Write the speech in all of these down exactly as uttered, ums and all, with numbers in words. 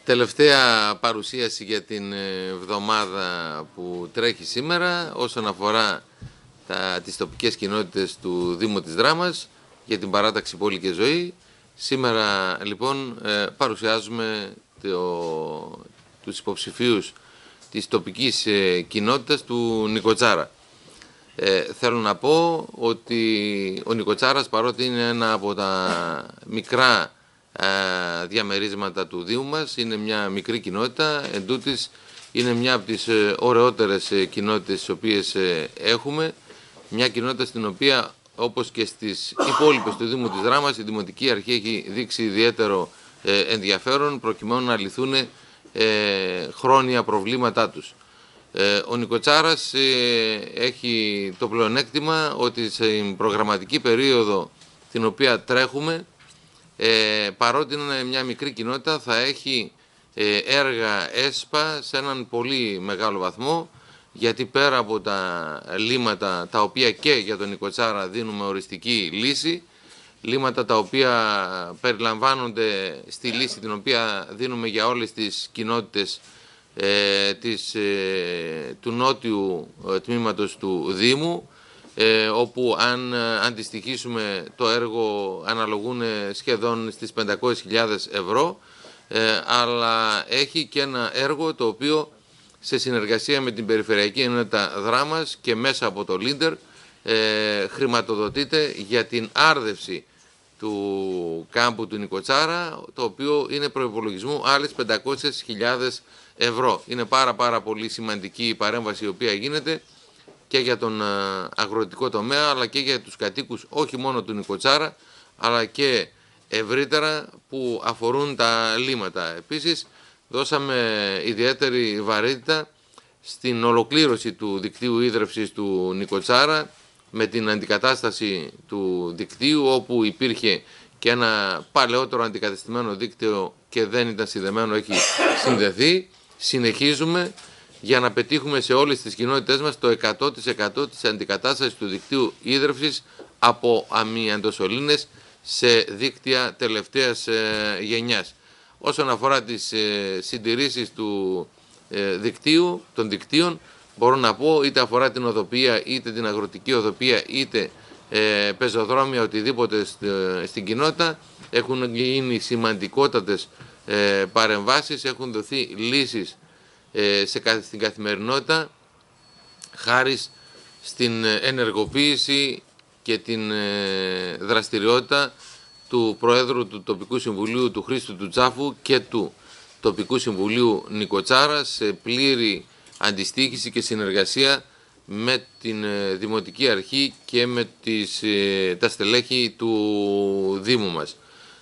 Τελευταία παρουσίαση για την εβδομάδα που τρέχει σήμερα όσον αφορά τα, τις τοπικές κοινότητες του Δήμου της Δράμας για την παράταξη Πόλη και Ζωή. Σήμερα λοιπόν παρουσιάζουμε το, τους υποψηφίους της τοπικής κοινότητας του Νικοτσάρα. Ε, θέλω να πω ότι ο Νικοτσάρας, παρότι είναι ένα από τα μικρά ε, διαμερίσματα του Δήμου μας, είναι μια μικρή κοινότητα, εντούτοις είναι μια από τις ε, ωραιότερες ε, κοινότητες τις οποίες ε, έχουμε, μια κοινότητα στην οποία, όπως και στις υπόλοιπες του Δήμου της Δράμας, η Δημοτική Αρχή έχει δείξει ιδιαίτερο ε, ενδιαφέρον προκειμένου να λυθούν ε, χρόνια προβλήματά τους. Ο Νικοτσάρας έχει το πλεονέκτημα ότι στην προγραμματική περίοδο την οποία τρέχουμε, παρότι είναι μια μικρή κοινότητα, θα έχει έργα ΕΣΠΑ σε έναν πολύ μεγάλο βαθμό, γιατί πέρα από τα λύματα τα οποία και για τον Νικοτσάρα δίνουμε οριστική λύση, λύματα τα οποία περιλαμβάνονται στη λύση την οποία δίνουμε για όλες τις κοινότητες Ε, της, ε, του νότιου ε, τμήματος του Δήμου, ε, όπου αν ε, αντιστοιχίσουμε το έργο αναλογούν σχεδόν στις πεντακόσιες χιλιάδες ευρώ, ε, αλλά έχει και ένα έργο το οποίο σε συνεργασία με την Περιφερειακή Ενότητα Δράμας και μέσα από το Λίντερ ε, χρηματοδοτείται για την άρδευση του κάμπου του Νικοτσάρα, το οποίο είναι προϋπολογισμού άλλες πεντακόσιες χιλιάδες ευρώ. Είναι πάρα πάρα πολύ σημαντική η παρέμβαση η οποία γίνεται και για τον αγροτικό τομέα, αλλά και για τους κατοίκους όχι μόνο του Νικοτσάρα, αλλά και ευρύτερα που αφορούν τα λύματα. Επίσης δώσαμε ιδιαίτερη βαρύτητα στην ολοκλήρωση του δικτύου ίδρευσης του Νικοτσάρα με την αντικατάσταση του δικτύου, όπου υπήρχε και ένα παλαιότερο αντικατεστημένο δίκτυο και δεν ήταν συνδεμένο, έχει συνδεθεί. Συνεχίζουμε για να πετύχουμε σε όλες τις κοινότητες μας το εκατό τοις εκατό της αντικατάστασης του δικτύου ίδρευσης από αμυαντοσωλήνες σε δίκτυα τελευταίας ε, γενιάς. Όσον αφορά τις ε, συντηρήσεις του ε, δικτύου, των δικτύων, μπορώ να πω, είτε αφορά την οδοποιία, είτε την αγροτική οδοποιία, είτε ε, πεζοδρόμια, οτιδήποτε στην κοινότητα, έχουν γίνει σημαντικότατες ε, παρεμβάσεις, έχουν δοθεί λύσεις ε, σε, στην καθημερινότητα, χάρη στην ενεργοποίηση και την ε, δραστηριότητα του Προέδρου του Τοπικού Συμβουλίου, του Χρήστου του Τσάφου, και του Τοπικού Συμβουλίου Νικοτσάρα, σε πλήρη αντιστοίχηση και συνεργασία με την Δημοτική Αρχή και με τις, τα στελέχη του Δήμου μας.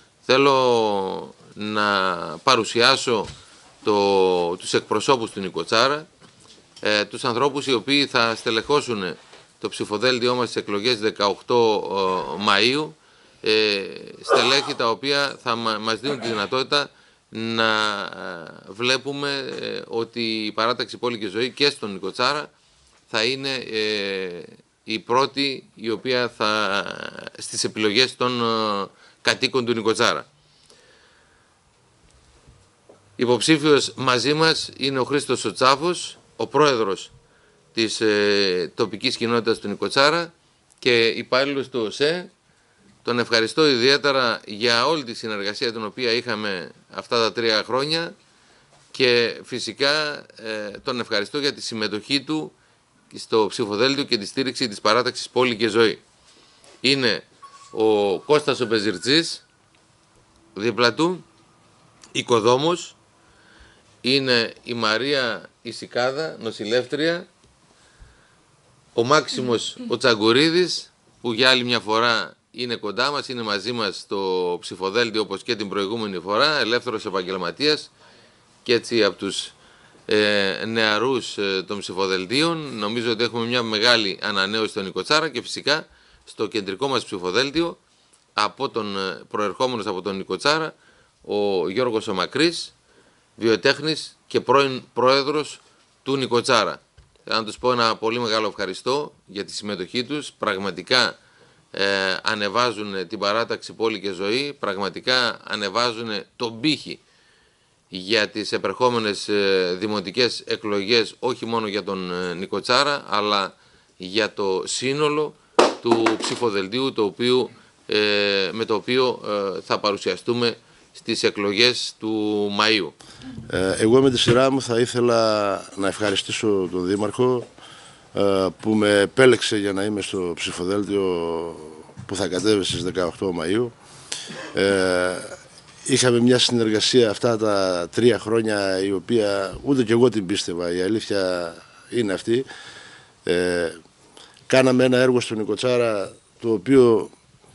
Θέλω να παρουσιάσω το, τους εκπροσώπους του Νικοτσάρα, ε, τους ανθρώπους οι οποίοι θα στελεχώσουν το ψηφοδέλτιό μας στις εκλογές δεκαοκτώ Μαΐου, ε, στελέχη τα οποία θα μας δίνουν τη δυνατότητα να βλέπουμε ε, ότι η παράταξη Πόλη και Ζωή και στον Νικοτσάρα θα είναι ε, η πρώτη η οποία θα στις επιλογές των ε, κατοίκων του Νικοτσάρα. Υποψήφιος μαζί μας είναι ο Χρήστος ο Τσάφος, ο πρόεδρος της ε, τοπικής κοινότητας του Νικοτσάρα και υπάλληλος του ΟΣΕ. Τον ευχαριστώ ιδιαίτερα για όλη τη συνεργασία την οποία είχαμε αυτά τα τρία χρόνια και φυσικά ε, τον ευχαριστώ για τη συμμετοχή του στο ψηφοδέλτιο και τη στήριξη της παράταξης Πόλη και Ζωή. Είναι ο Κώστας ο Πεζιρτζής, δίπλα του, οικοδόμος, είναι η Μαρία η Σικάδα, νοσηλεύτρια, ο Μάξιμος ο Τσαγκουρίδης, που για άλλη μια φορά είναι κοντά μας, είναι μαζί μας στο ψηφοδέλτιο όπως και την προηγούμενη φορά, ελεύθερος επαγγελματίας και έτσι από τους ε, νεαρούς ε, των ψηφοδελτίων. Νομίζω ότι έχουμε μια μεγάλη ανανέωση στον Νικοτσάρα και φυσικά στο κεντρικό μας ψηφοδέλτιο, από τον, προερχόμενος από τον Νικοτσάρα, ο Γιώργος ο Μακρύς, βιοτέχνης και πρώην πρόεδρος του Νικοτσάρα. Θέλω να τους πω ένα πολύ μεγάλο ευχαριστώ για τη συμμετοχή τους. Πραγματικά ε, ανεβάζουν την παράταξη Πόλη και Ζωή, πραγματικά ανεβάζουν τον πύχη για τις επερχόμενες δημοτικές εκλογές, όχι μόνο για τον Νικοτσάρα, αλλά για το σύνολο του ψηφοδελτίου το οποίο, με το οποίο θα παρουσιαστούμε στις εκλογές του Μαΐου. Εγώ με τη σειρά μου θα ήθελα να ευχαριστήσω τον Δήμαρχο που με επέλεξε για να είμαι στο ψηφοδέλτιο που θα κατέβει στις δεκαοκτώ Μαΐου. Είχαμε μια συνεργασία αυτά τα τρία χρόνια η οποία ούτε και εγώ την πίστευα, η αλήθεια είναι αυτή. Ε, κάναμε ένα έργο στον Νικοτσάρα το οποίο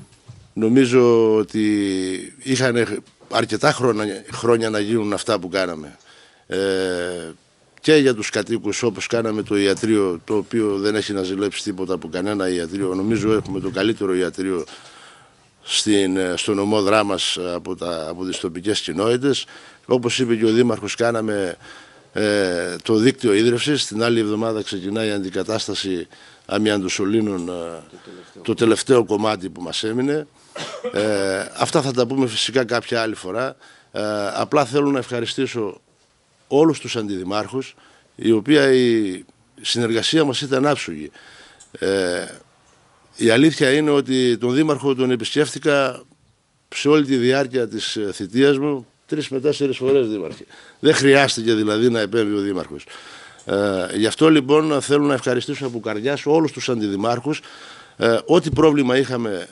νομίζω ότι είχαν αρκετά χρόνια, χρόνια να γίνουν αυτά που κάναμε. Ε, και για τους κατοίκους, όπως κάναμε το ιατρείο, το οποίο δεν έχει να ζηλέψει τίποτα από κανένα ιατρείο. Νομίζω έχουμε το καλύτερο ιατρείο στην, στο νομό Δράμας από, τα, από τις τοπικές κοινότητες. Όπως είπε και ο Δήμαρχος, κάναμε ε, το δίκτυο ίδρυυσης. Την άλλη εβδομάδα ξεκινάει η αντικατάσταση αμοιαντοσωλήνων, ε, το τελευταίο κομμάτι που μας έμεινε. Ε, αυτά θα τα πούμε φυσικά κάποια άλλη φορά. Ε, απλά θέλω να ευχαριστήσω όλους τους αντιδημάρχους, η οποία η συνεργασία μας ήταν άψογη. Ε, η αλήθεια είναι ότι τον Δήμαρχο τον επισκέφθηκα σε όλη τη διάρκεια της θητείας μου τρεις με τέσσερις φορές, Δήμαρχε. Δεν χρειάστηκε δηλαδή να επέμβει ο Δήμαρχος. Ε, γι' αυτό λοιπόν θέλω να ευχαριστήσω από καρδιάς όλους τους αντιδημάρχους. Ε, ό,τι πρόβλημα είχαμε,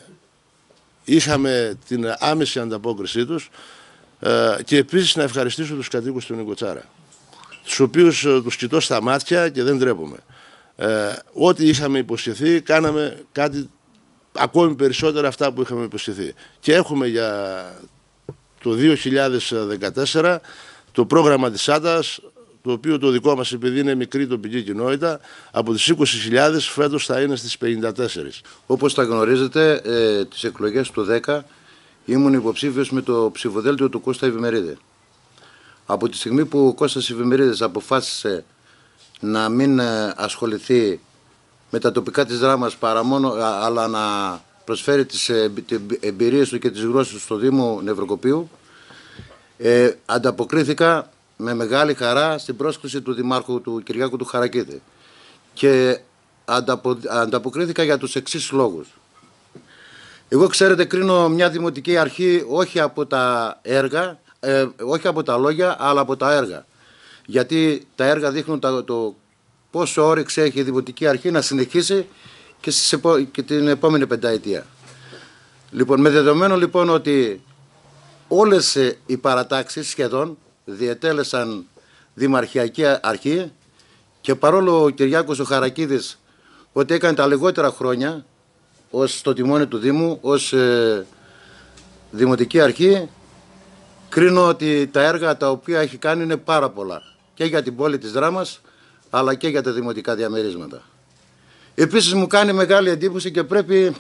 είχαμε την άμεση ανταπόκρισή τους. Ε, και επίσης να ευχαριστήσω τους κατοίκους του Νικοτσάρα, τους οποίους ε, τους κοιτώ στα μάτια και δεν ντρέπομαι. Ε, ό,τι είχαμε υποσχεθεί, κάναμε κάτι ακόμη περισσότερα αυτά που είχαμε υποσχεθεί. Και έχουμε για το δύο χιλιάδες δεκατέσσερα το πρόγραμμα της ΣΑΤΑΣ, το οποίο το δικό μας, επειδή είναι μικρή τοπική κοινότητα, από τις είκοσι χιλιάδες φέτος θα είναι στις πενήντα τέσσερις. Όπως τα γνωρίζετε, ε, τις εκλογές του δέκα ήμουν υποψήφιος με το ψηφοδέλτιο του Κώστα Ευημερίδη. Από τη στιγμή που ο Κώστας Ευημερίδης αποφάσισε να μην ασχοληθεί με τα τοπικά της Δράμας παρά μόνο, αλλά να προσφέρει τις εμπειρίες του και τις γνώσεις του στο Δήμο Νευροκοπείου, ε, ανταποκρίθηκα με μεγάλη χαρά στην πρόσκληση του Δημάρχου του Κυριάκου του Χαρακίδη. Και ανταπο, ανταποκρίθηκα για τους εξής λόγους. Εγώ, ξέρετε, κρίνω μια δημοτική αρχή όχι από τα έργα, ε, όχι από τα λόγια, αλλά από τα έργα. Γιατί τα έργα δείχνουν το, το πόσο όρεξη έχει η δημοτική αρχή να συνεχίσει και, στις επο, και την επόμενη πενταετία. Λοιπόν, με δεδομένο λοιπόν ότι όλες οι παρατάξεις σχεδόν διετέλεσαν δημαρχιακή αρχή, και παρόλο ο Κυριάκος ο Χαρακίδης ότι έκανε τα λιγότερα χρόνια ως στο τιμόνι του Δήμου, ως ε, δημοτική αρχή, κρίνω ότι τα έργα τα οποία έχει κάνει είναι πάρα πολλά και για την πόλη της Δράμας αλλά και για τα δημοτικά διαμερίσματα. Επίσης μου κάνει μεγάλη εντύπωση και πρέπει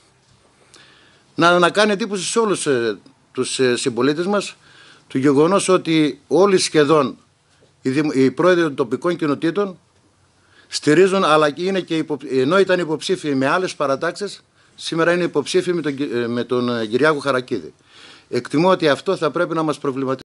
να, να κάνει εντύπωση σε όλους ε, τους ε, συμπολίτες μας το γεγονός ότι όλοι σχεδόν οι, δημο, οι πρόεδροι των τοπικών κοινοτήτων στηρίζουν, αλλά και είναι και υπο, ενώ ήταν υποψήφιοι με άλλες παρατάξεις, σήμερα είναι υποψήφιοι με τον, με τον Κυριάκο Χαρακίδη. Εκτιμώ ότι αυτό θα πρέπει να μας προβληματίσει.